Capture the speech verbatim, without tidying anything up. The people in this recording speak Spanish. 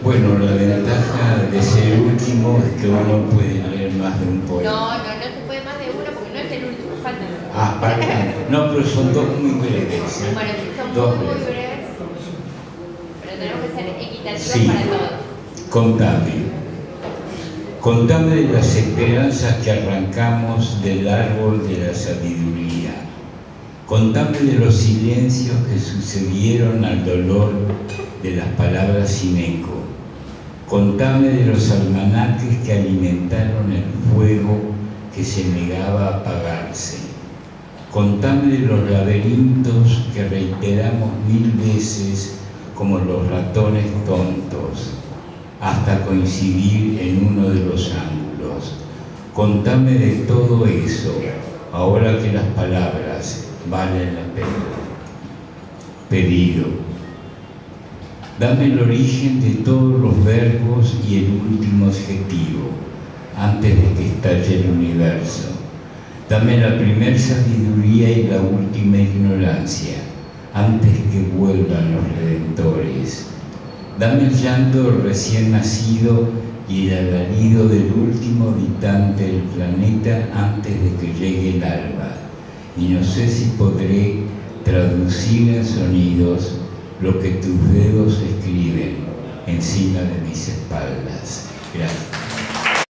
Bueno, la ventaja de ser último es que uno puede leer más de un poema. No, no, no se puede más de uno porque no es el último, faltan. Ah, faltan. No, pero son dos muy breves. ¿eh? Bueno, sí, son dos muy, muy breves. breves, pero tenemos que ser equitativos Sí. para todos. Contame. Contame de las esperanzas que arrancamos del árbol de la sabiduría. Contame de los silencios que sucedieron al dolor de las palabras sin eco. Contame de los almanaques que alimentaron el fuego que se negaba a apagarse. Contame de los laberintos que reiteramos mil veces como los ratones tontos, hasta coincidir en uno de los ángulos. Contame de todo eso, ahora que las palabras valen la pena. Pedido. Dame el origen de todos los verbos y el último adjetivo, antes de que estalle el universo. Dame la primer sabiduría y la última ignorancia, antes que vuelvan los redentores. Dame el llanto del recién nacido y el alarido del último habitante del planeta antes de que llegue el alba. Y no sé si podré traducir en sonidos lo que tus dedos escriben encima de mis espaldas. Gracias.